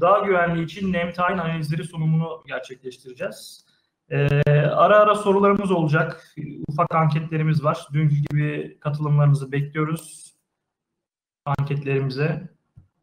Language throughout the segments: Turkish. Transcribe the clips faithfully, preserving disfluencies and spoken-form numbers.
gıda güvenliği için nem tayin analizleri sunumunu gerçekleştireceğiz. Ee, ara ara sorularımız olacak, ufak anketlerimiz var. Dünkü gibi katılımlarınızı bekliyoruz anketlerimize.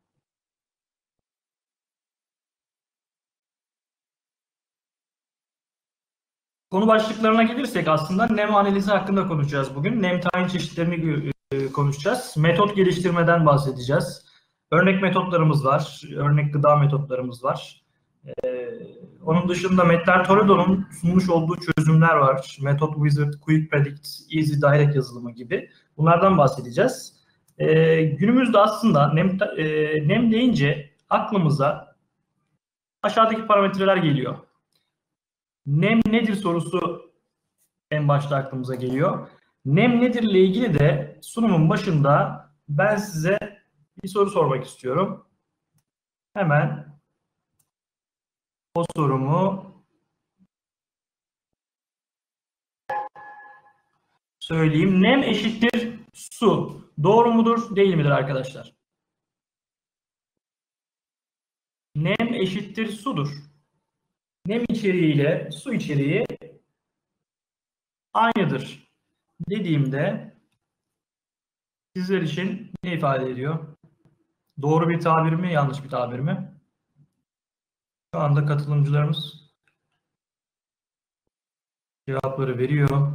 Konu başlıklarına gelirsek aslında nem analizi hakkında konuşacağız bugün. Nem tayin çeşitlerini e, konuşacağız. Metot geliştirmeden bahsedeceğiz. Örnek metotlarımız var, örnek gıda metotlarımız var. Ee, onun dışında Mettler Toledo'nun sunmuş olduğu çözümler var. Method Wizard, Quick Predict, Easy Direct yazılımı gibi. Bunlardan bahsedeceğiz. Ee, günümüzde aslında nem, e, nem deyince aklımıza aşağıdaki parametreler geliyor. Nem nedir sorusu en başta aklımıza geliyor. Nem nedir ile ilgili de sunumun başında ben size bir soru sormak istiyorum. Hemen o sorumu söyleyeyim. Nem eşittir su. Doğru mudur, değil midir arkadaşlar? Nem eşittir sudur. Nem içeriği ile su içeriği aynıdır dediğimde sizler için ne ifade ediyor? Doğru bir tabir mi, yanlış bir tabir mi? Şu anda katılımcılarımız cevapları veriyor.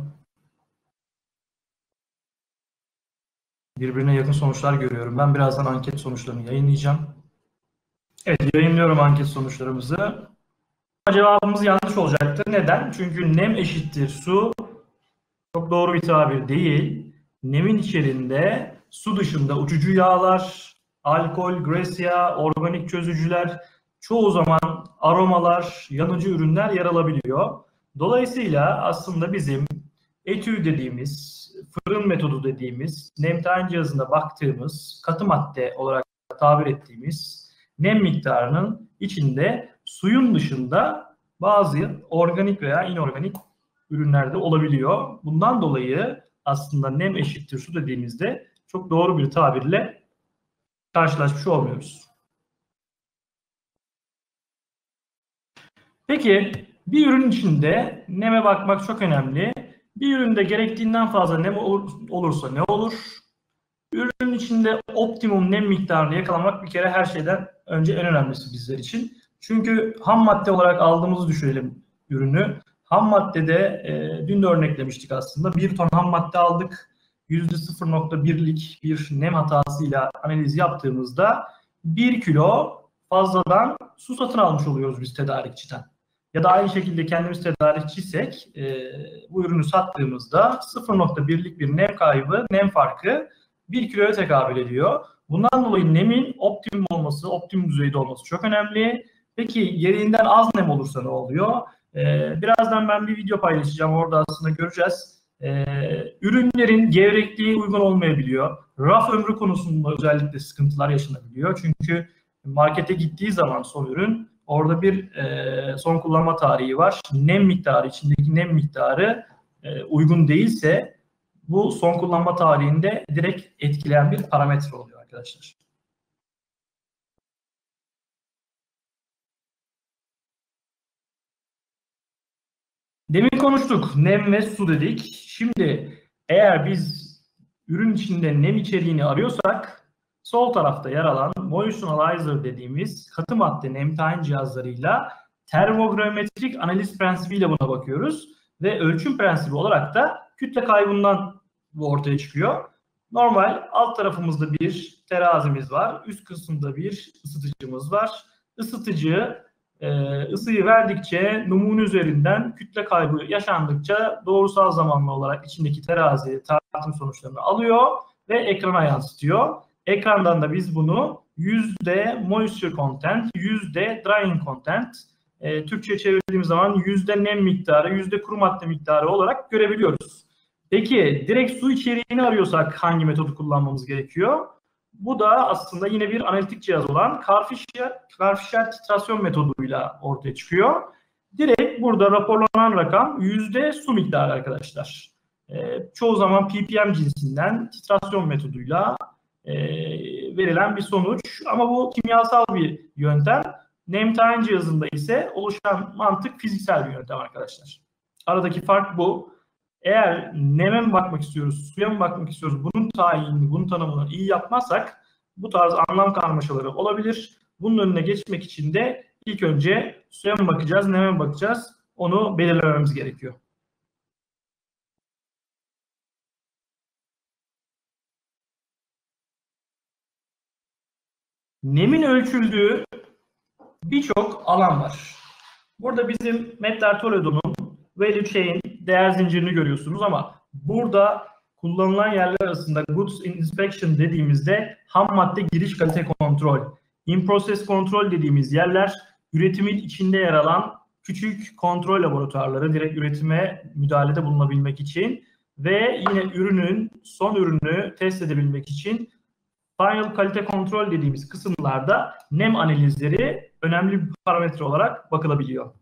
Birbirine yakın sonuçlar görüyorum. Ben birazdan anket sonuçlarını yayınlayacağım. Evet, yayınlıyorum anket sonuçlarımızı. Cevabımız yanlış olacaktır. Neden? Çünkü nem eşittir su çok doğru bir tabir değil. Nemin içerisinde su dışında uçucu yağlar, alkol, gresia, organik çözücüler, çoğu zaman aromalar, yanıcı ürünler yer alabiliyor. Dolayısıyla aslında bizim etü dediğimiz, fırın metodu dediğimiz, nem tayin cihazında baktığımız, katı madde olarak tabir ettiğimiz nem miktarının içinde suyun dışında bazı organik veya inorganik ürünlerde olabiliyor. Bundan dolayı aslında nem eşittir su dediğimizde çok doğru bir tabirle karşılaşmış olmuyoruz. Peki bir ürün içinde neme bakmak çok önemli. Bir üründe gerektiğinden fazla nem olursa ne olur? Ürünün içinde optimum nem miktarını yakalamak bir kere her şeyden önce en önemlisi bizler için. Çünkü ham madde olarak aldığımızı düşünelim ürünü. Ham maddede e, dün de örneklemiştik aslında. Bir ton ham madde aldık. yüzde sıfır nokta birlik bir nem hatasıyla analiz yaptığımızda bir kilo fazladan su satın almış oluyoruz biz tedarikçiden. Ya da aynı şekilde kendimiz tedarikçiysek e, bu ürünü sattığımızda sıfır nokta birlik bir nem kaybı, nem farkı bir kiloya tekabül ediyor. Bundan dolayı nemin optimum olması, optimum düzeyde olması çok önemli. Peki yerinden az nem olursa ne oluyor? Ee, birazdan ben bir video paylaşacağım. Orada aslında göreceğiz. Ee, ürünlerin gevrekliği uygun olmayabiliyor. Raf ömrü konusunda özellikle sıkıntılar yaşanabiliyor. Çünkü markete gittiği zaman son ürün orada bir e, son kullanma tarihi var. Nem miktarı, içindeki nem miktarı e, uygun değilse bu son kullanma tarihinde direkt etkileyen bir parametre oluyor arkadaşlar. Demin konuştuk. Nem ve su dedik. Şimdi eğer biz ürün içinde nem içeriğini arıyorsak sol tarafta yer alan Moisture Analyzer dediğimiz katı madde nem tayin cihazlarıyla termogrametrik analiz prensibiyle buna bakıyoruz. Ve ölçüm prensibi olarak da kütle kaybından bu ortaya çıkıyor. Normal alt tarafımızda bir terazimiz var. Üst kısımda bir ısıtıcımız var. Isıtıcı ısıyı verdikçe numune üzerinden kütle kaybı yaşandıkça doğrusal zamanlı olarak içindeki terazi tartım sonuçlarını alıyor ve ekrana yansıtıyor. Ekrandan da biz bunu yüzde moisture content, yüzde drying content, e, Türkçe'ye çevirdiğimiz zaman yüzde nem miktarı, yüzde kuru madde miktarı olarak görebiliyoruz. Peki direkt su içeriğini arıyorsak hangi metodu kullanmamız gerekiyor? Bu da aslında yine bir analitik cihaz olan Karfischer, Karfischer titrasyon metoduyla ortaya çıkıyor. Direkt burada raporlanan rakam yüzde su miktarı arkadaşlar. E, çoğu zaman P P M cinsinden titrasyon metoduyla e, verilen bir sonuç. Ama bu kimyasal bir yöntem. Nem tayin cihazında ise oluşan mantık fiziksel bir yöntem arkadaşlar. Aradaki fark bu. Eğer neme mi bakmak istiyoruz, suya mı bakmak istiyoruz, bunun tayinini, bunun tanımını iyi yapmazsak bu tarz anlam karmaşaları olabilir. Bunun önüne geçmek için de ilk önce suya mı bakacağız, neme mi bakacağız, onu belirlememiz gerekiyor. Nemin ölçüldüğü birçok alan var. Burada bizim Mettler-Toledo'nun value chain değer zincirini görüyorsunuz ama burada kullanılan yerler arasında goods inspection dediğimizde ham madde giriş kalite kontrol, in process kontrol dediğimiz yerler üretimin içinde yer alan küçük kontrol laboratuvarları, direkt üretime müdahalede bulunabilmek için ve yine ürünün son ürünü test edebilmek için final kalite kontrol dediğimiz kısımlarda nem analizleri önemli bir parametre olarak bakılabiliyor.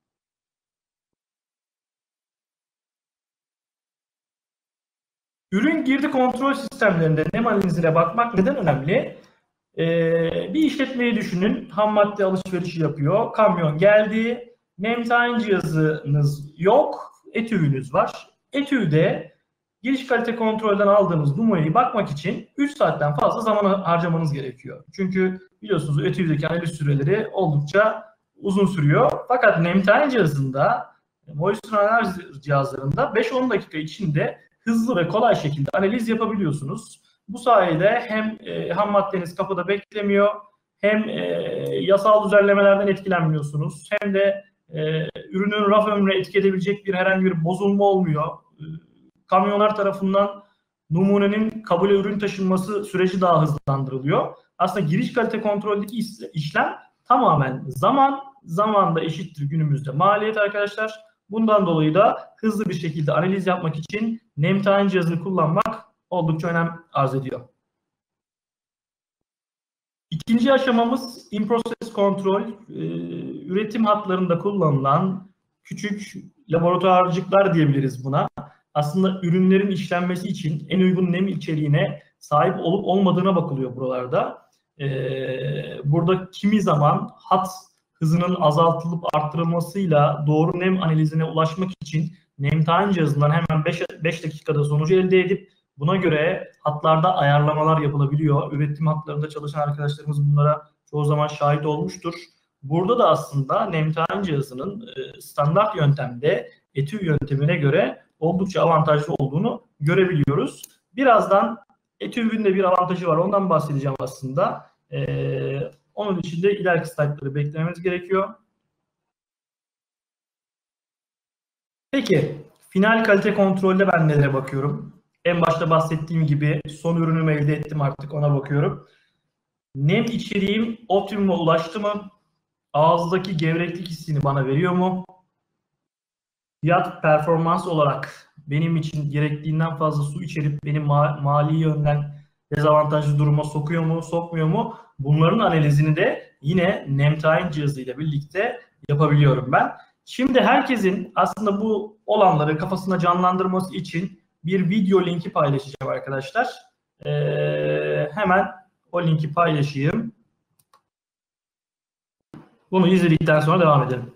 Ürün girdi kontrol sistemlerinde nem analizine bakmak neden önemli? Ee, bir işletmeyi düşünün, ham madde alışverişi yapıyor, kamyon geldi, nem tayin cihazınız yok, etüvünüz var. Etüvde giriş kalite kontrolden aldığınız numarayı bakmak için üç saatten fazla zaman harcamanız gerekiyor. Çünkü biliyorsunuz etüvdeki analiz süreleri oldukça uzun sürüyor. Fakat nem tayin cihazında, moisture analiz cihazlarında beş on dakika içinde hızlı ve kolay şekilde analiz yapabiliyorsunuz. Bu sayede hem e, ham maddeniz kapıda beklemiyor, hem e, yasal düzenlemelerden etkilenmiyorsunuz, hem de e, ürünün raf ömrüne etki edebilecek bir herhangi bir bozulma olmuyor. E, kamyonlar tarafından numunenin kabule ürün taşınması süreci daha hızlandırılıyor. Aslında giriş kalite kontroldeki işlem tamamen zaman, zaman da eşittir günümüzde maliyet arkadaşlar. Bundan dolayı da hızlı bir şekilde analiz yapmak için nem tayin cihazını kullanmak oldukça önem arz ediyor. İkinci aşamamız in process kontrol. Ee, üretim hatlarında kullanılan küçük laboratuvarcıklar diyebiliriz buna. Aslında ürünlerin işlenmesi için en uygun nem içeriğine sahip olup olmadığına bakılıyor buralarda. Ee, burada kimi zaman hat hızının azaltılıp arttırılmasıyla doğru nem analizine ulaşmak için nem tayin cihazından hemen beş dakikada sonucu elde edip buna göre hatlarda ayarlamalar yapılabiliyor. Üretim hatlarında çalışan arkadaşlarımız bunlara çoğu zaman şahit olmuştur. Burada da aslında nem tayin cihazının standart yöntemde etüv yöntemine göre oldukça avantajlı olduğunu görebiliyoruz. Birazdan etüvün de bir avantajı var. Ondan bahsedeceğim aslında. Ee, onun için de ileriki slaytları beklememiz gerekiyor. Peki, final kalite kontrolde ben nelere bakıyorum? En başta bahsettiğim gibi son ürünümü elde ettim, artık ona bakıyorum. Nem içeriğim optimuma ulaştı mı? Ağızdaki gevreklik hissini bana veriyor mu? Fiyat performans olarak benim için gerektiğinden fazla su içerip beni ma mali yönden dezavantajlı duruma sokuyor mu, sokmuyor mu? Bunların analizini de yine nem tayin cihazıyla birlikte yapabiliyorum ben. Şimdi herkesin aslında bu olanları kafasına canlandırması için bir video linki paylaşacağım arkadaşlar. Ee, hemen o linki paylaşayım. Bunu izledikten sonra devam edelim.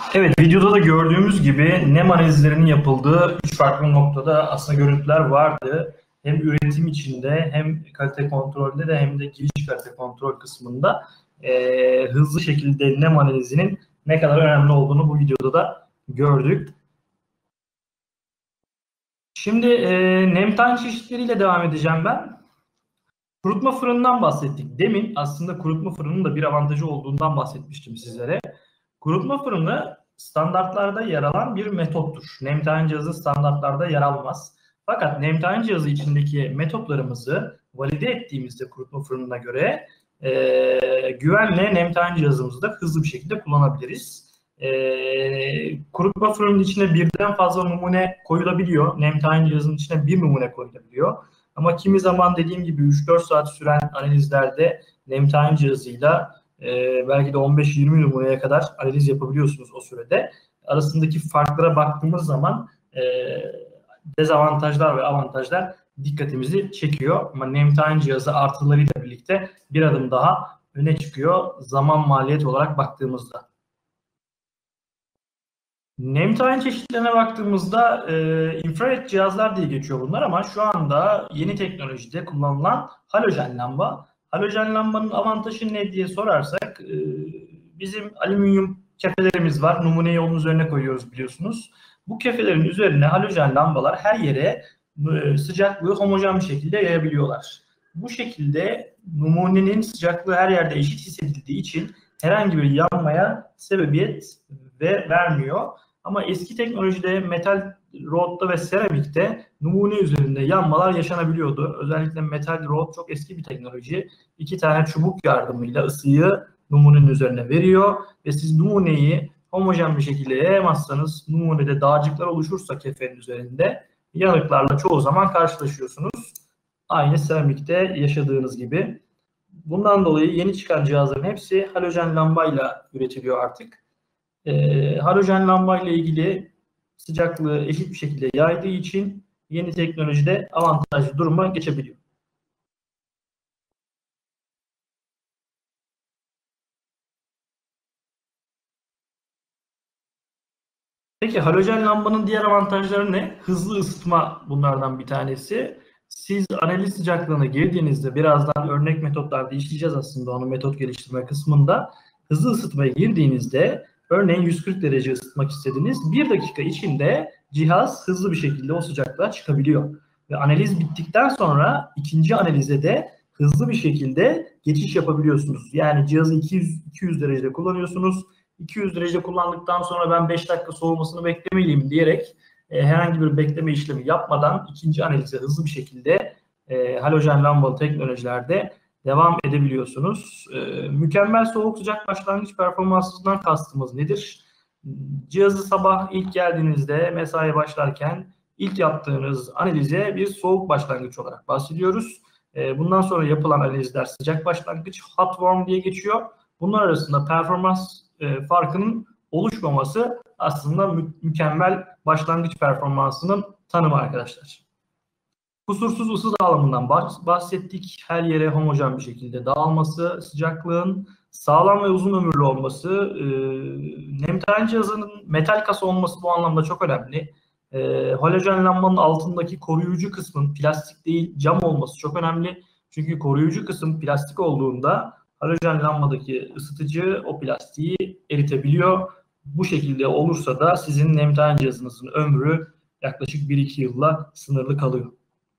Evet, videoda da gördüğümüz gibi nem analizlerinin yapıldığı üç farklı noktada aslında görüntüler vardı. Hem üretim içinde hem kalite kontrolde de hem de giriş kalite kontrol kısmında e, hızlı şekilde nem analizinin ne kadar önemli olduğunu bu videoda da gördük. Şimdi e, nem tane çeşitleriyle devam edeceğim ben. Kurutma fırından bahsettik. Demin aslında kurutma fırının da bir avantajı olduğundan bahsetmiştim sizlere. Kurutma fırını standartlarda yer alan bir metottur. Nemtahan cihazı standartlarda yer almaz. Fakat nemtahan cihazı içindeki metotlarımızı valide ettiğimizde kurutma fırınına göre e, güvenle nemtahan cihazımızı da hızlı bir şekilde kullanabiliriz. E, kurutma fırının içine birden fazla numune koyulabiliyor. Nemtahan cihazının içine bir numune koyulabiliyor. Ama kimi zaman dediğim gibi üç dört saat süren analizlerde nemtahan cihazıyla e, belki de on beş yirmi numaraya kadar analiz yapabiliyorsunuz o sürede. Arasındaki farklara baktığımız zaman e, dezavantajlar ve avantajlar dikkatimizi çekiyor. Ama nemtahan cihazı artılarıyla birlikte bir adım daha öne çıkıyor zaman maliyet olarak baktığımızda. Nemtahan çeşitlerine baktığımızda e, infrared cihazlar diye geçiyor bunlar ama şu anda yeni teknolojide kullanılan halojen lamba. Halojen lambanın avantajı ne diye sorarsak e, bizim alüminyum kefelerimiz var. Numuneyi onun üzerine koyuyoruz biliyorsunuz. Bu kefelerin üzerine halojen lambalar her yere e, sıcaklığı homojen bir şekilde yayabiliyorlar. Bu şekilde numunenin sıcaklığı her yerde eşit hissedildiği için herhangi bir yanmaya sebebiyet ve vermiyor. Ama eski teknolojide metal rodda ve seramikte numune üzerinde yanmalar yaşanabiliyordu. Özellikle metal rod çok eski bir teknoloji. İki tane çubuk yardımıyla ısıyı numunenin üzerine veriyor ve siz numuneyi homojen bir şekilde yayamazsanız numunede dağcıklar oluşursa kefenin üzerinde yanıklarla çoğu zaman karşılaşıyorsunuz. Aynı seramikte yaşadığınız gibi. Bundan dolayı yeni çıkan cihazların hepsi halojen lambayla üretiliyor artık. E, halojen lamba ile ilgili sıcaklığı eşit bir şekilde yaydığı için yeni teknolojide avantajlı duruma geçebiliyor. Peki halojen lambanın diğer avantajları ne? Hızlı ısıtma bunlardan bir tanesi. Siz analiz sıcaklığına girdiğinizde birazdan örnek metotlarda işleyeceğiz aslında onu metot geliştirme kısmında. Hızlı ısıtmaya girdiğinizde örneğin yüz kırk derece ısıtmak istediniz. bir dakika içinde cihaz hızlı bir şekilde o sıcaklığa çıkabiliyor. Ve analiz bittikten sonra ikinci analize de hızlı bir şekilde geçiş yapabiliyorsunuz. Yani cihazı iki yüz, iki yüz derecede kullanıyorsunuz. iki yüz derece kullandıktan sonra ben beş dakika soğumasını beklemeliyim diyerek e, herhangi bir bekleme işlemi yapmadan ikinci analize hızlı bir şekilde e, halojen lambalı teknolojilerde devam edebiliyorsunuz. E, mükemmel soğuk sıcak başlangıç performansından kastımız nedir? Cihazı sabah ilk geldiğinizde mesai başlarken ilk yaptığınız analize bir soğuk başlangıç olarak bahsediyoruz. E, bundan sonra yapılan analizler sıcak başlangıç, hot warm diye geçiyor. Bunlar arasında performans e, farkının oluşmaması aslında mü- mükemmel başlangıç performansının tanımı arkadaşlar. Kusursuz ısı dağılımından bahsettik. Her yere homojen bir şekilde dağılması, sıcaklığın sağlam ve uzun ömürlü olması, e, nemtahan cihazının metal kasa olması bu anlamda çok önemli. E, halojen lambanın altındaki koruyucu kısmın plastik değil cam olması çok önemli. Çünkü koruyucu kısım plastik olduğunda halojen lambadaki ısıtıcı o plastiği eritebiliyor. Bu şekilde olursa da sizin nemtahan cihazınızın ömrü yaklaşık bir iki yılla sınırlı kalıyor.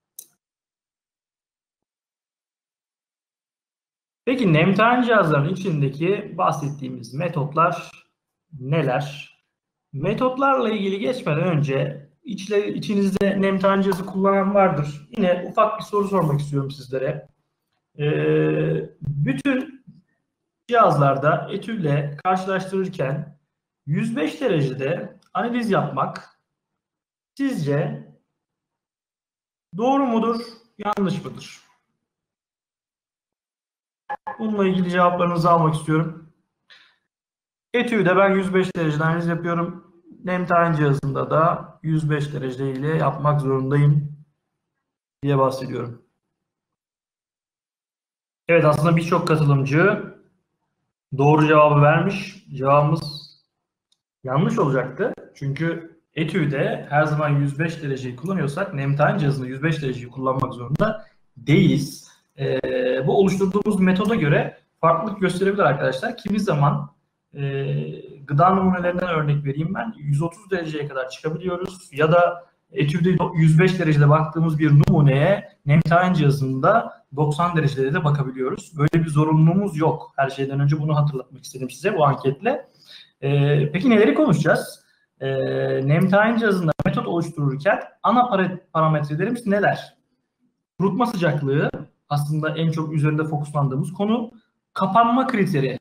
Peki nemtahan cihazların içindeki bahsettiğimiz metotlar neler? Metotlarla ilgili geçmeden önce içle, içinizde nemtahan cihazı kullanan vardır. Yine ufak bir soru sormak istiyorum sizlere. Ee, bütün cihazlarda etülle karşılaştırırken yüz beş derecede analiz yapmak sizce doğru mudur, yanlış mıdır? Bununla ilgili cevaplarınızı almak istiyorum. Etüde ben yüz beş derecede analiz yapıyorum. Nemtahan cihazında da yüz beş derece ile yapmak zorundayım diye bahsediyorum. Evet, aslında birçok katılımcı doğru cevabı vermiş. Cevabımız Yanlış olacaktı. Çünkü etüde her zaman yüz beş dereceyi kullanıyorsak nem tayin cihazında yüz beş dereceyi kullanmak zorunda değiliz. Ee, bu oluşturduğumuz metoda göre farklılık gösterebilir arkadaşlar. Kimi zaman e, gıda numunelerine örnek vereyim ben. yüz otuz dereceye kadar çıkabiliyoruz. Ya da etüde yüz beş derecede baktığımız bir numuneye nem tayin cihazında doksan derecede de bakabiliyoruz. Böyle bir zorunluluğumuz yok. Her şeyden önce bunu hatırlatmak istedim size bu anketle. Ee, peki neleri konuşacağız? Ee, nem tayin cihazında metot oluştururken ana parametrelerimiz neler? Kurutma sıcaklığı aslında en çok üzerinde fokuslandığımız konu. Kapanma kriteri.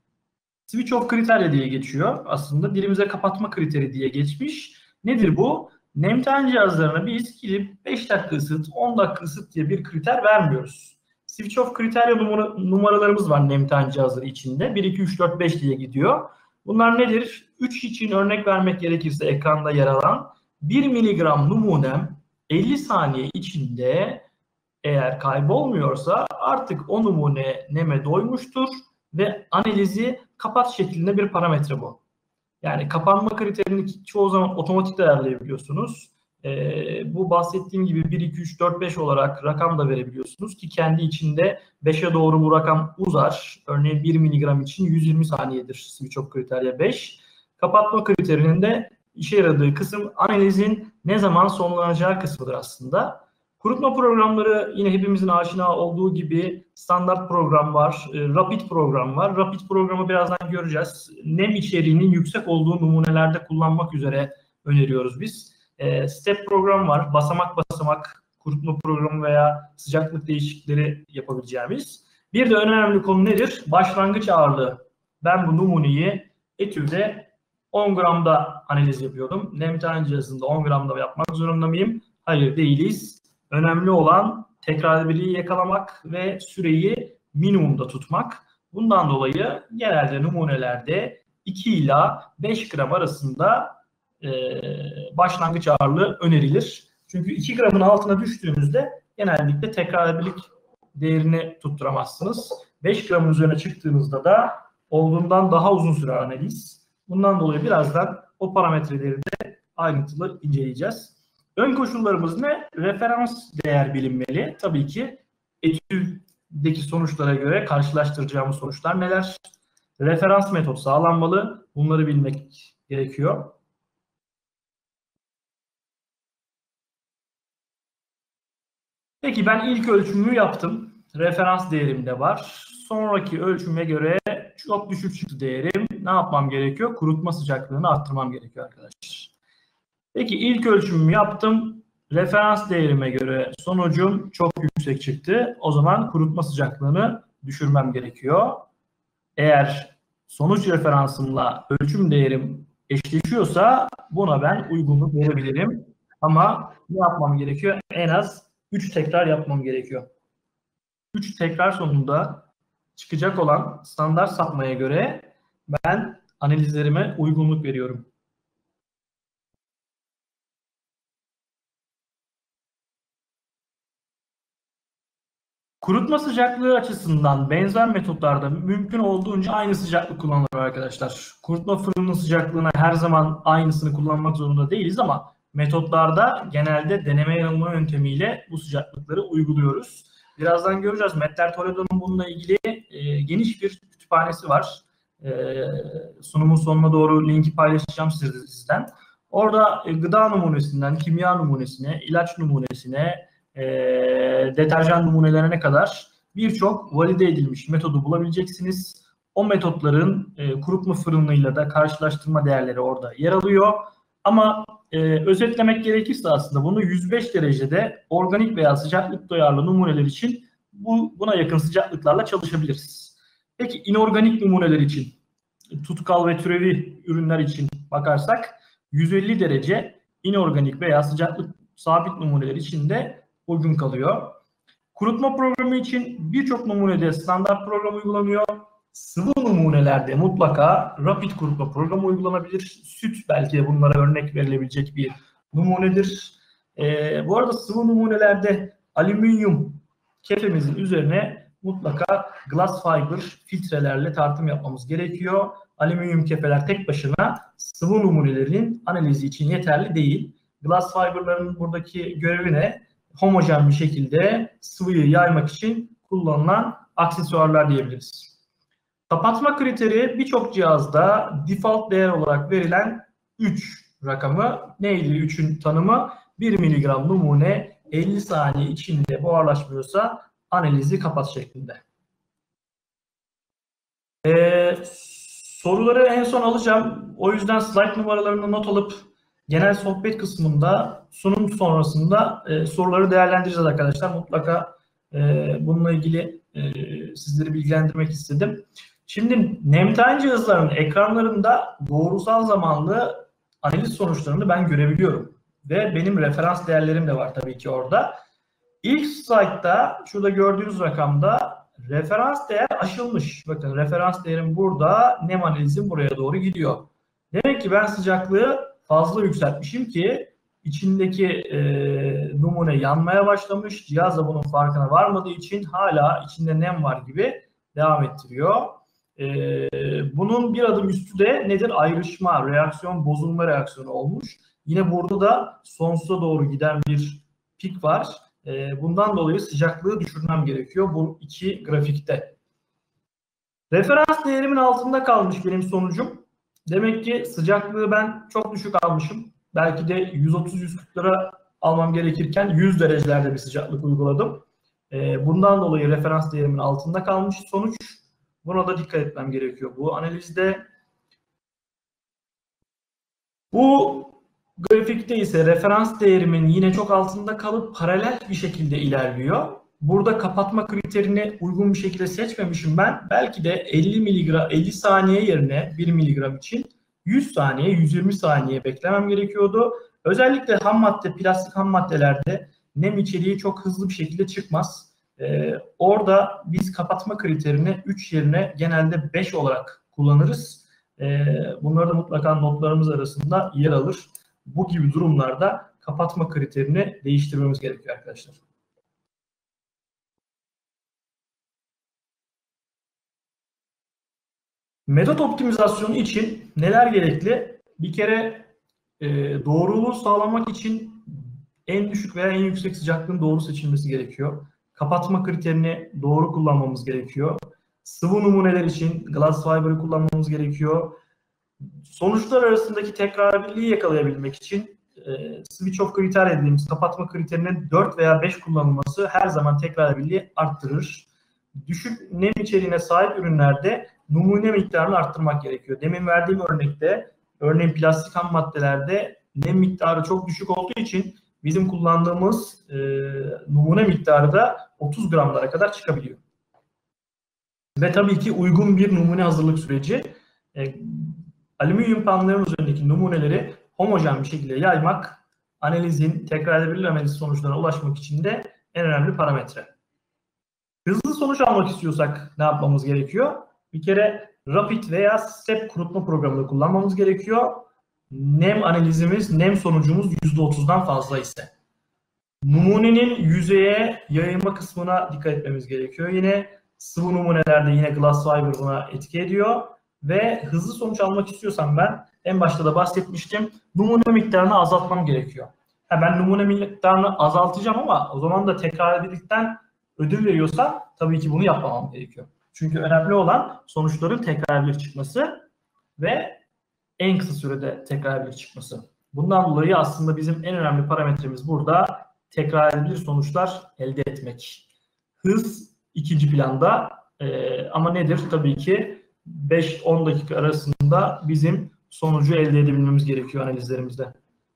Switch off kriterya diye geçiyor. Aslında dilimize kapatma kriteri diye geçmiş. Nedir bu? Nem tayin cihazlarına biz gidip beş dakika ısıt, on dakika ısıt diye bir kriter vermiyoruz. Switch off kriterya numara, numaralarımız var nem tayin cihazları içinde. bir, iki, üç, dört, beş diye gidiyor. Bunlar nedir? üç için örnek vermek gerekirse ekranda yer alan bir miligram numunem elli saniye içinde eğer kaybolmuyorsa artık o numune neme doymuştur ve analizi kapat şeklinde bir parametre bu. Yani kapanma kriterini çoğu zaman otomatik ayarlayabiliyorsunuz. Ee, bu bahsettiğim gibi bir, iki, üç, dört, beş olarak rakam da verebiliyorsunuz ki kendi içinde beşe doğru bu rakam uzar. Örneğin bir miligram için yüz yirmi saniyedir switch off kriterya beş. Kapatma kriterinin de işe yaradığı kısım analizin ne zaman sonlanacağı kısmıdır aslında. Kurutma programları yine hepimizin aşina olduğu gibi standart program var, rapid program var. Rapid programı birazdan göreceğiz. Nem içeriğinin yüksek olduğu numunelerde kullanmak üzere öneriyoruz biz. Step program var, basamak basamak kurutma programı veya sıcaklık değişiklikleri yapabileceğimiz. Bir de önemli konu nedir? Başlangıç ağırlığı. Ben bu numuneyi etüde on gramda analiz yapıyordum. Nem tayin cihazında on gramda yapmak zorunda mıyım? Hayır, değiliz. Önemli olan tekrarlılığı yakalamak ve süreyi minimumda tutmak. Bundan dolayı genelde numunelerde iki ila beş gram arasında e, başlangıç ağırlığı önerilir. Çünkü iki gramın altına düştüğünüzde genellikle tekrarlılık değerini tutturamazsınız. beş gramın üzerine çıktığınızda da olduğundan daha uzun süre analiz. Bundan dolayı birazdan o parametreleri de ayrıntılı inceleyeceğiz. Ön koşullarımız ne? Referans değer bilinmeli. Tabii ki etüdeki sonuçlara göre karşılaştıracağımız sonuçlar neler? Referans metot sağlanmalı. Bunları bilmek gerekiyor. Peki ben ilk ölçümümü yaptım. Referans değerim de var. Sonraki ölçüme göre çok düşük çıktı değerim. Ne yapmam gerekiyor? Kurutma sıcaklığını arttırmam gerekiyor arkadaşlar. Peki ilk ölçümümü yaptım. Referans değerime göre sonucum çok yüksek çıktı. O zaman kurutma sıcaklığını düşürmem gerekiyor. Eğer sonuç referansımla ölçüm değerim eşleşiyorsa buna ben uygunluk verebilirim. Ama ne yapmam gerekiyor? En az üç tekrar yapmam gerekiyor. üç tekrar sonunda çıkacak olan standart sapmaya göre ben analizlerime uygunluk veriyorum. Kurutma sıcaklığı açısından benzer metotlarda mümkün olduğunca aynı sıcaklık kullanılır arkadaşlar. Kurutma fırının sıcaklığına her zaman aynısını kullanmak zorunda değiliz ama metotlarda genelde deneme yanılma yöntemiyle bu sıcaklıkları uyguluyoruz. Birazdan göreceğiz. Mettler Toledo'nun bununla ilgili e, geniş bir kütüphanesi var. E, sunumun sonuna doğru linki paylaşacağım sizden. Orada e, gıda numunesinden kimya numunesine, ilaç numunesine, E, deterjan numunelerine kadar birçok valide edilmiş metodu bulabileceksiniz. O metotların e, kurutma fırınıyla da karşılaştırma değerleri orada yer alıyor. Ama e, özetlemek gerekirse aslında bunu yüz beş derecede organik veya sıcaklık duyarlı numuneler için bu buna yakın sıcaklıklarla çalışabiliriz. Peki inorganik numuneler için, tutkal ve türevi ürünler için bakarsak yüz elli derece inorganik veya sıcaklık sabit numuneler için de uygun kalıyor. Kurutma programı için birçok numunede standart program uygulanıyor. Sıvı numunelerde mutlaka rapid kurutma programı uygulanabilir. Süt belki de bunlara örnek verilebilecek bir numunedir. Ee, bu arada sıvı numunelerde alüminyum kefemizin üzerine mutlaka glass fiber filtrelerle tartım yapmamız gerekiyor. Alüminyum kefeler tek başına sıvı numunelerin analizi için yeterli değil. Glass fiber'ların buradaki görevi ne? Homojen bir şekilde sıvıyı yaymak için kullanılan aksesuarlar diyebiliriz. Kapatma kriteri birçok cihazda default değer olarak verilen üç rakamı. Neydi üçün tanımı? bir miligram numune elli saniye içinde buharlaşmıyorsa analizi kapat şeklinde. Ee, soruları en son alacağım. O yüzden slide numaralarını not alıp genel sohbet kısmında sunum sonrasında e, soruları değerlendireceğiz arkadaşlar. Mutlaka e, bununla ilgili e, sizleri bilgilendirmek istedim. Şimdi NemTime cihazlarının ekranlarında doğrusal zamanlı analiz sonuçlarını ben görebiliyorum. Ve benim referans değerlerim de var tabii ki orada. İlk slaytta şurada gördüğünüz rakamda referans değer aşılmış. Bakın referans değerim burada, nem analizim buraya doğru gidiyor. Demek ki ben sıcaklığı fazla yükseltmişim ki içindeki e, numune yanmaya başlamış. Cihaz da bunun farkına varmadığı için hala içinde nem var gibi devam ettiriyor. E, bunun bir adım üstü de nedir? Ayrışma, reaksiyon, bozulma reaksiyonu olmuş. Yine burada da sonsuza doğru giden bir pik var. E, bundan dolayı sıcaklığı düşürmem gerekiyor bu iki grafikte. Referans değerimin altında kalmış benim sonucum. Demek ki sıcaklığı ben çok düşük almışım. Belki de yüz otuz yüz kırklara almam gerekirken yüz derecelerde bir sıcaklık uyguladım. E, bundan dolayı referans değerimin altında kalmış sonuç. Buna da dikkat etmem gerekiyor bu analizde. Bu grafikte ise referans değerimin yine çok altında kalıp paralel bir şekilde ilerliyor. Burada kapatma kriterini uygun bir şekilde seçmemişim ben. Belki de elli miligram, elli saniye yerine bir miligram için yüz saniye, yüz yirmi saniye beklemem gerekiyordu. Özellikle ham madde, plastik ham maddelerde nem içeriği çok hızlı bir şekilde çıkmaz. Ee, orada biz kapatma kriterini üç yerine genelde beş olarak kullanırız. Ee, bunları da mutlaka notlarımız arasında yer alır. Bu gibi durumlarda kapatma kriterini değiştirmemiz gerekiyor arkadaşlar. Metot optimizasyonu için neler gerekli? Bir kere e, doğruluğu sağlamak için en düşük veya en yüksek sıcaklığın doğru seçilmesi gerekiyor. Kapatma kriterini doğru kullanmamız gerekiyor. Sıvı numuneler için glass fiber'ı kullanmamız gerekiyor. Sonuçlar arasındaki tekrarliliği yakalayabilmek için e, switch off kriter dediğimiz kapatma kriterinin dört veya beş kullanılması her zaman tekrarliliği arttırır. Düşük nem içeriğine sahip ürünlerde numune miktarını arttırmak gerekiyor. Demin verdiğim örnekte örneğin plastik ham maddelerde nem miktarı çok düşük olduğu için bizim kullandığımız e, numune miktarı da otuz gramlara kadar çıkabiliyor. Ve tabii ki uygun bir numune hazırlık süreci. E, alüminyum panların üzerindeki numuneleri homojen bir şekilde yaymak, analizin tekrar edilebilir analiz sonuçlarına ulaşmak için de en önemli parametre. Hızlı sonuç almak istiyorsak ne yapmamız gerekiyor? Bir kere Rapid veya Step kurutma programını kullanmamız gerekiyor. Nem analizimiz, nem sonucumuz yüzde otuzdan fazla ise. Numunenin yüzeye yayılma kısmına dikkat etmemiz gerekiyor. Yine sıvı numunelerde yine glass fiber buna etki ediyor. Ve hızlı sonuç almak istiyorsam ben en başta da bahsetmiştim. Numune miktarını azaltmam gerekiyor. Ha, ben numune miktarını azaltacağım ama o zaman da tekrarlılıktan ödül veriyorsam tabii ki bunu yapmamam gerekiyor. Çünkü önemli olan sonuçların tekrarlı çıkması ve en kısa sürede tekrarlı çıkması. Bundan dolayı aslında bizim en önemli parametremiz burada tekrar edilir sonuçlar elde etmek. Hız ikinci planda ee, ama nedir? Tabii ki beş on dakika arasında bizim sonucu elde edebilmemiz gerekiyor analizlerimizde.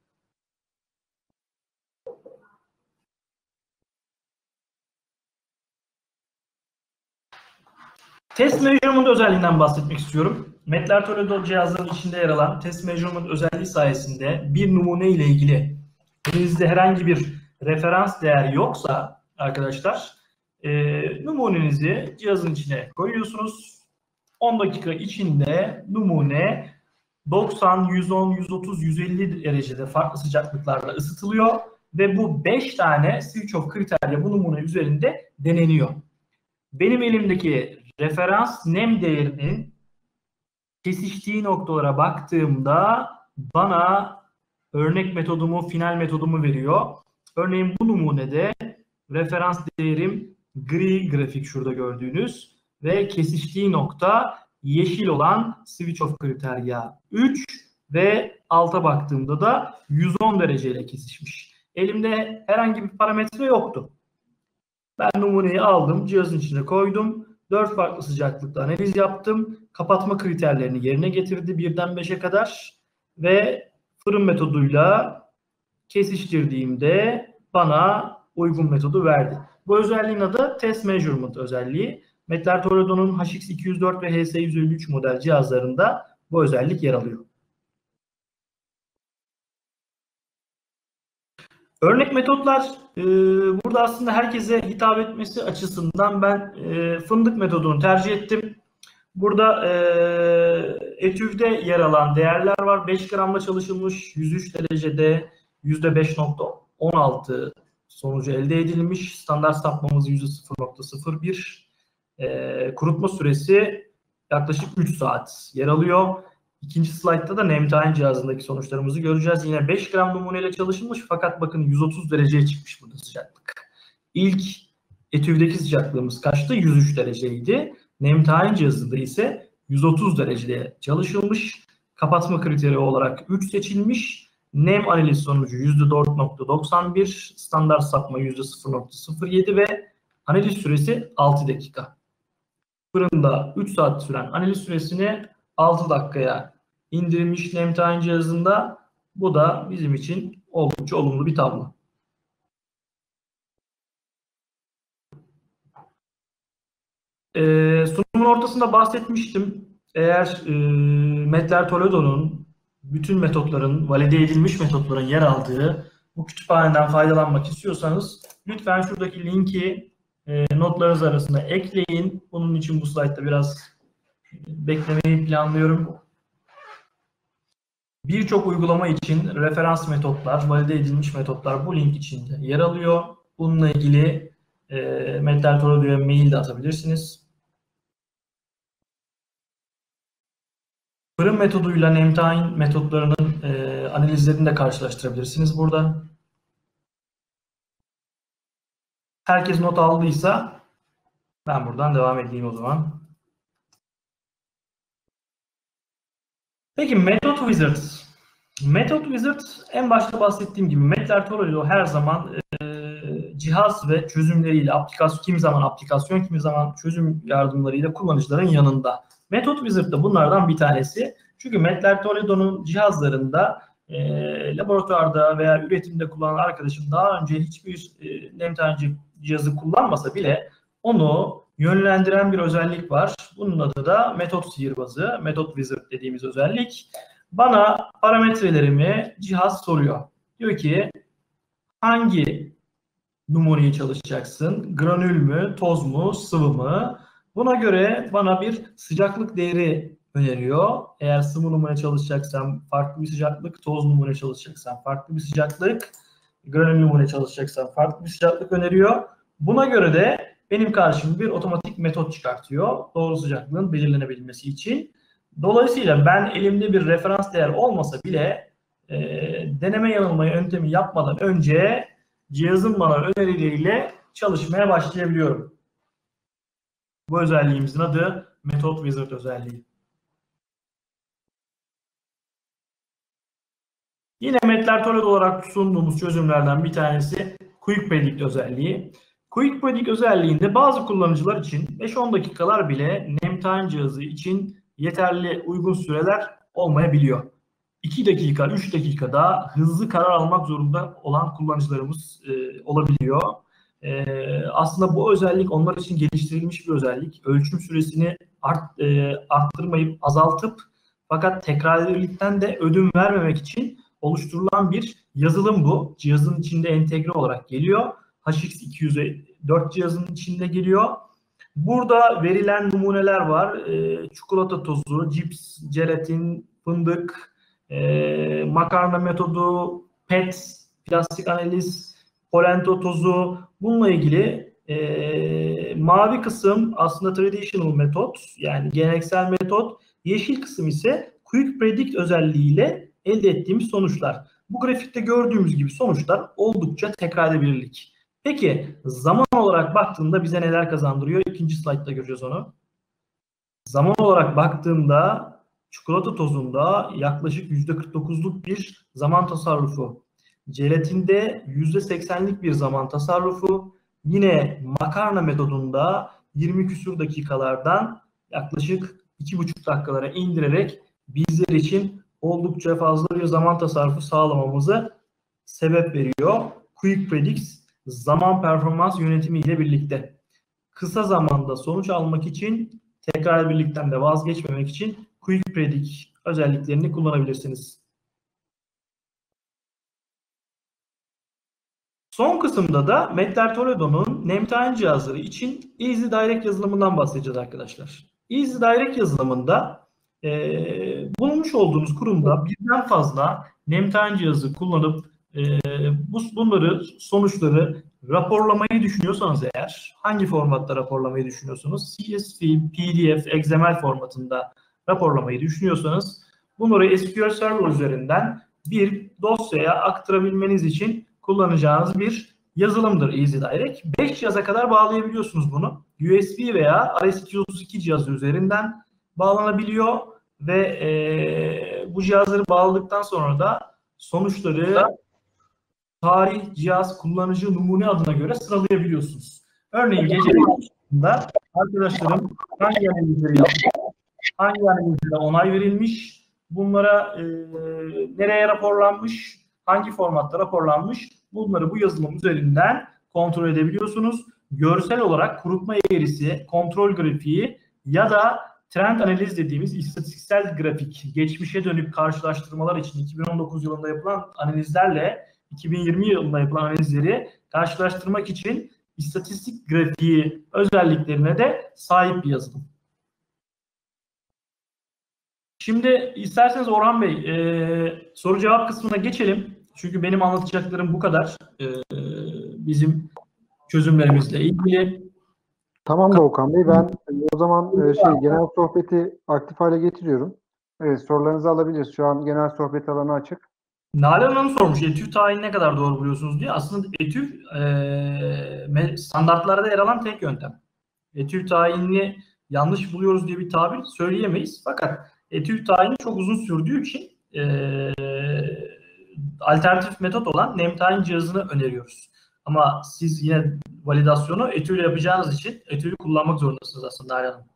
Test measurement özelliğinden bahsetmek istiyorum. Mettler Toledo cihazlarının içinde yer alan test measurement özelliği sayesinde bir numune ile ilgili elinizde herhangi bir referans değer yoksa arkadaşlar e, numunenizi cihazın içine koyuyorsunuz. on dakika içinde numune doksan, yüz on, yüz otuz, yüz elli derecede farklı sıcaklıklarla ısıtılıyor ve bu beş tane switch off kriterle bu numune üzerinde deneniyor. benim elimdeki referans nem değerinin kesiştiği noktalara baktığımda bana örnek metodumu, final metodumu veriyor. Örneğin bu numunede referans değerim gri grafik şurada gördüğünüz ve kesiştiği nokta yeşil olan switch off kriterya üç ve alta baktığımda da yüz on dereceyle kesişmiş. Elimde herhangi bir parametre yoktu. Ben numuneyi aldım, cihazın içine koydum. dört farklı sıcaklıkta analiz yaptım. Kapatma kriterlerini yerine getirdi birden beşe kadar ve fırın metoduyla kesiştirdiğimde bana uygun metodu verdi. Bu özelliğin adı Test Measurement özelliği. Mettler-Toledo'nun H X iki yüz dört ve H S yüz elli üç model cihazlarında bu özellik yer alıyor. Örnek metotlar, e, burada aslında herkese hitap etmesi açısından ben e, fındık metodunu tercih ettim. Burada e, etüvde yer alan değerler var. beş gramla çalışılmış, yüz üç derecede yüzde beş nokta on altı sonucu elde edilmiş. Standart sapmamız yüzde sıfır nokta sıfır bir. E, kurutma süresi yaklaşık üç saat yer alıyor. İkinci slaytta da nem tayin cihazındaki sonuçlarımızı göreceğiz. Yine beş gram numuneyle çalışılmış fakat bakın yüz otuz dereceye çıkmış burada sıcaklık. İlk etüvdeki sıcaklığımız kaçtı? yüz üç dereceydi. Nem tayin cihazında ise yüz otuz derecede çalışılmış. Kapatma kriteri olarak üç seçilmiş. Nem analiz sonucu yüzde dört nokta doksan bir, standart sapma yüzde sıfır nokta sıfır yedi ve analiz süresi altı dakika. Fırında üç saat süren analiz süresini altı dakikaya indirilmiş nem tayin cihazında. Bu da bizim için oldukça olumlu bir tablo. Ee, sunumun ortasında bahsetmiştim. Eğer e, Mettler-Toledo'nun bütün metotların, valide edilmiş metotların yer aldığı bu kütüphaneden faydalanmak istiyorsanız lütfen şuradaki linki e, notlarınız arasında ekleyin. Bunun için bu slaytta biraz beklemeyi planlıyorum. Birçok uygulama için referans metotlar, valide edilmiş metotlar bu link içinde yer alıyor. Bununla ilgili e, Mettler-Toledo'ya mail de atabilirsiniz. Fırın metoduyla nem tayin metotlarının e, analizlerini de karşılaştırabilirsiniz burada. Herkes not aldıysa ben buradan devam edeyim o zaman. Peki Method Wizard. Method Wizard en başta bahsettiğim gibi Mettler-Toledo her zaman e, cihaz ve çözümleriyle aplikasyon, kimi zaman aplikasyon, kimi zaman çözüm yardımlarıyla kullanıcıların yanında. Method Wizard da bunlardan bir tanesi. Çünkü Mettler-Toledo'nun cihazlarında e, laboratuvarda veya üretimde kullanan arkadaşım daha önce hiçbir e, nem tayin cihazı kullanmasa bile onu yönlendiren bir özellik var. Bunun adı da metot sihirbazı, Method Wizard dediğimiz özellik. Bana parametrelerimi cihaz soruyor. Diyor ki hangi numuneyi çalışacaksın? Granül mü, toz mu, sıvı mı? Buna göre bana bir sıcaklık değeri öneriyor. Eğer sıvı numune çalışacaksam farklı bir sıcaklık, toz numune çalışacaksam farklı bir sıcaklık, granül numune çalışacaksam farklı bir sıcaklık öneriyor. Buna göre de benim karşıma bir otomatik metot çıkartıyor doğru sıcaklığın belirlenebilmesi için. Dolayısıyla ben elimde bir referans değer olmasa bile e, deneme yanılma yöntemi yapmadan önce cihazın bana önerileriyle çalışmaya başlayabiliyorum. Bu özelliğimizin adı Method Wizard özelliği. Yine Mettler-Toledo olarak sunduğumuz çözümlerden bir tanesi Quick Predict özelliği. Quick Predict özelliğinde bazı kullanıcılar için beş on dakikalar bile nem tayin cihazı için yeterli uygun süreler olmayabiliyor. iki dakika, üç dakikada hızlı karar almak zorunda olan kullanıcılarımız e, olabiliyor. E, aslında bu özellik onlar için geliştirilmiş bir özellik. Ölçüm süresini art, e, arttırmayıp azaltıp fakat tekrarlılıktan de ödün vermemek için oluşturulan bir yazılım bu. Cihazın içinde entegre olarak geliyor. H X iki yüz dört cihazının içinde geliyor. Burada verilen numuneler var. E, çikolata tozu, cips, jelatin, fındık, e, makarna metodu, P E T, plastik analiz, polento tozu. Bununla ilgili E, mavi kısım aslında traditional metot, yani geleneksel metot. Yeşil kısım ise quick predict özelliğiyle elde ettiğimiz sonuçlar. Bu grafikte gördüğümüz gibi sonuçlar oldukça tekrar edebilirlik. Peki zaman olarak baktığında bize neler kazandırıyor? İkinci slaytta göreceğiz onu. Zaman olarak baktığımda çikolata tozunda yaklaşık yüzde kırk dokuzluk bir zaman tasarrufu. Jelatinde yüzde seksenlik bir zaman tasarrufu. Yine makarna metodunda yirmi küsur dakikalardan yaklaşık iki buçuk dakikalara indirerek bizler için oldukça fazla bir zaman tasarrufu sağlamamızı sebep veriyor. Quick Predicts zaman performans yönetimi ile birlikte. Kısa zamanda sonuç almak için, tekrar birlikten de vazgeçmemek için Quick Predict özelliklerini kullanabilirsiniz. Son kısımda da Mettler Toledo'nun nemtayin cihazları için Easy Direct yazılımından bahsedeceğiz arkadaşlar. Easy Direct yazılımında e, bulunmuş olduğunuz kurumda birden fazla nemtayin cihazı kullanıp e, bu, bunları, sonuçları raporlamayı düşünüyorsanız eğer, hangi formatta raporlamayı düşünüyorsunuz? C S V, P D F, X M L formatında raporlamayı düşünüyorsanız bunları S Q L Server üzerinden bir dosyaya aktarabilmeniz için kullanacağınız bir yazılımdır Easy Direct. beş cihaza kadar bağlayabiliyorsunuz bunu. U S B veya R S iki yüz otuz iki cihazı üzerinden bağlanabiliyor ve e, bu cihazları bağladıktan sonra da sonuçları tarih, cihaz, kullanıcı, numune adına göre sıralayabiliyorsunuz. Örneğin gece başında arkadaşlarım hangi analizleri yapmış, hangi analizlere onay verilmiş, bunlara e, nereye raporlanmış, hangi formatta raporlanmış, bunları bu yazılım üzerinden kontrol edebiliyorsunuz. Görsel olarak kurutma eğrisi, kontrol grafiği ya da trend analiz dediğimiz istatistiksel grafik, geçmişe dönük karşılaştırmalar için iki bin on dokuz yılında yapılan analizlerle iki bin yirmi yılında yapılan analizleri karşılaştırmak için istatistik grafiği özelliklerine de sahip bir yazılım. Şimdi isterseniz Orhan Bey e, soru cevap kısmına geçelim. Çünkü benim anlatacaklarım bu kadar. E, bizim çözümlerimizle ilgili. Tamam da Okan Bey, ben o zaman şey genel sohbeti aktif hale getiriyorum. Evet, sorularınızı alabiliriz. Şu an genel sohbet alanı açık. Nalan Hanım sormuş, etüv tayini ne kadar doğru buluyorsunuz diye. Aslında etüv e, standartlarda yer alan tek yöntem. Etüv tayinini yanlış buluyoruz diye bir tabir söyleyemeyiz. Fakat etüv tayini çok uzun sürdüğü için e, alternatif metot olan nemtayin cihazını öneriyoruz. Ama siz yine validasyonu etüv ile yapacağınız için etüv'ü kullanmak zorundasınız aslında Nalan Hanım.